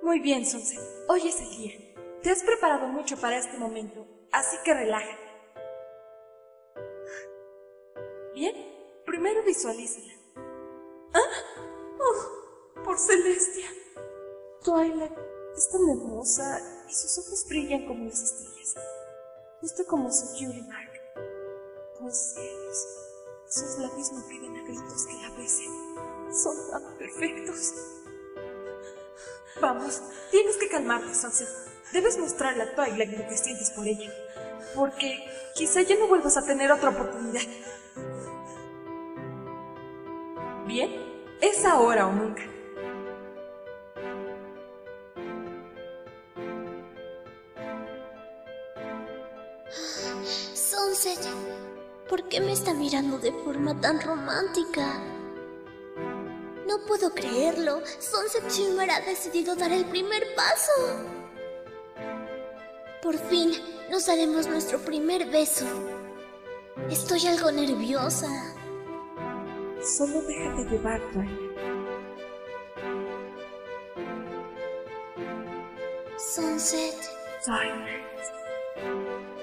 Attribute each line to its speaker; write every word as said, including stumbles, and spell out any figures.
Speaker 1: Muy bien, Sunset. Hoy es el día. Te has preparado mucho para este momento, así que relájate. Bien, primero visualízala. ¡Ah! ¡Oh! ¡Por Celestia! Twilight es tan hermosa y sus ojos brillan como las estrellas, justo como su Cutie Mark. Oh cielos, sus labios me piden a gritos que la besen. Son tan perfectos. Vamos, tienes que calmarte, Sunset. Debes mostrarle a Twilight lo que sientes por ella, porque quizá ya no vuelvas a tener otra oportunidad. Bien, es ahora o nunca.
Speaker 2: Sunset, ¿por qué me está mirando de forma tan romántica? No puedo creerlo. Sunset Shimmer ha decidido dar el primer paso. Por fin nos daremos nuestro primer beso. Estoy algo nerviosa.
Speaker 1: Solo déjate llevar, Twilight.
Speaker 2: Sunset.
Speaker 1: Twilight.